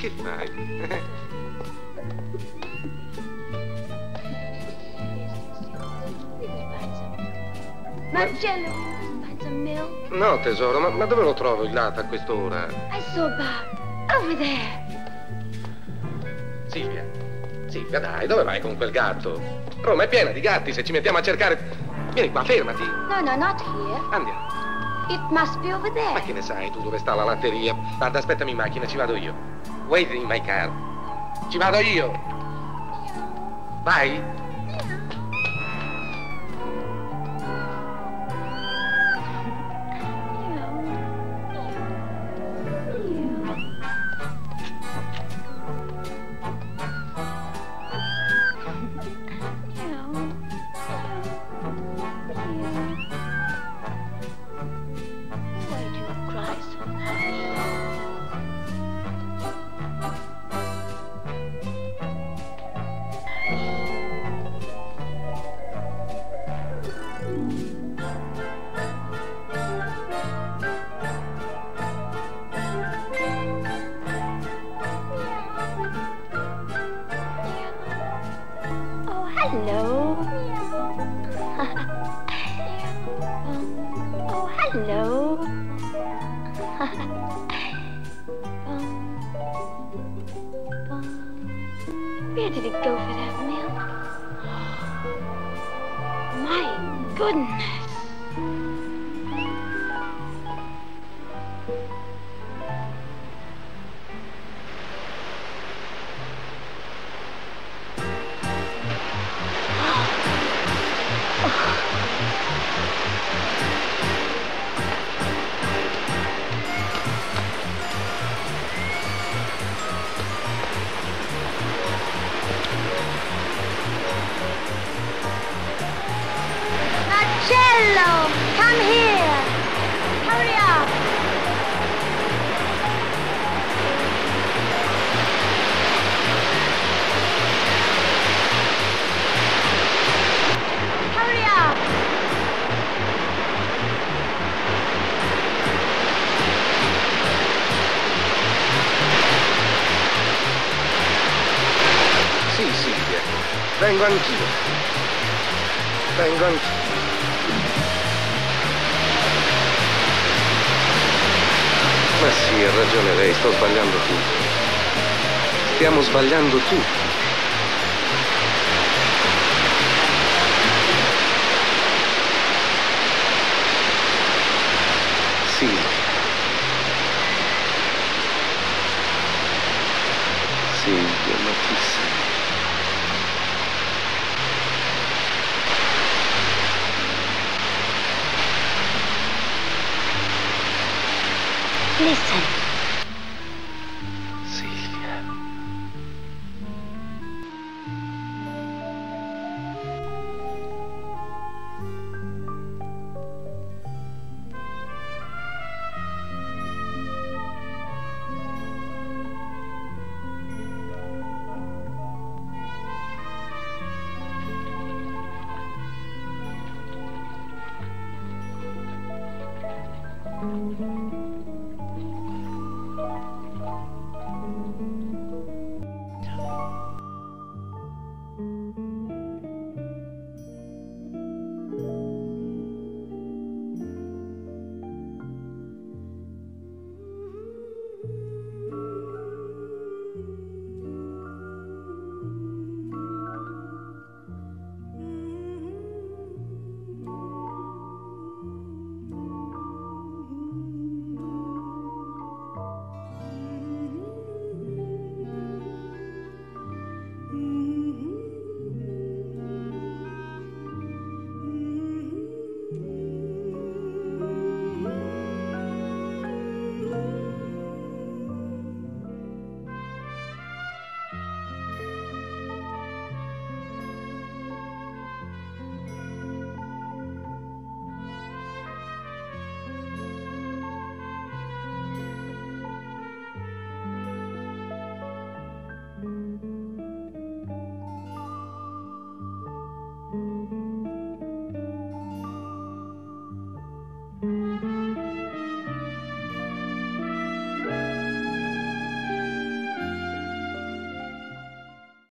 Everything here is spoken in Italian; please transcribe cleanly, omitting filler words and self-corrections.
Che fai? Marcello, we must find some milk. No, tesoro, ma dove lo trovo il latte a quest'ora? I saw Bob. Over there. Silvia, Silvia, dai, dove vai con quel gatto? Roma è piena di gatti, se ci mettiamo a cercare... Vieni qua, fermati. No, not here. Andiamo. It must be over there. Ma che ne sai tu dove sta la latteria? Guarda, aspettami in macchina, ci vado io. Wait in my car. Ci vado io. Vai. Hello. Oh, hello. Where did it go for that milk? My goodness. Marcello, come here. Hurry up. Hurry up. Sì, Silvia. Vengo anch'io. Vengo anch'io. Ma sì, ha ragione lei, sto sbagliando tutto. Stiamo sbagliando tutto. Silvia. Silvia, ma chi sei? Listen.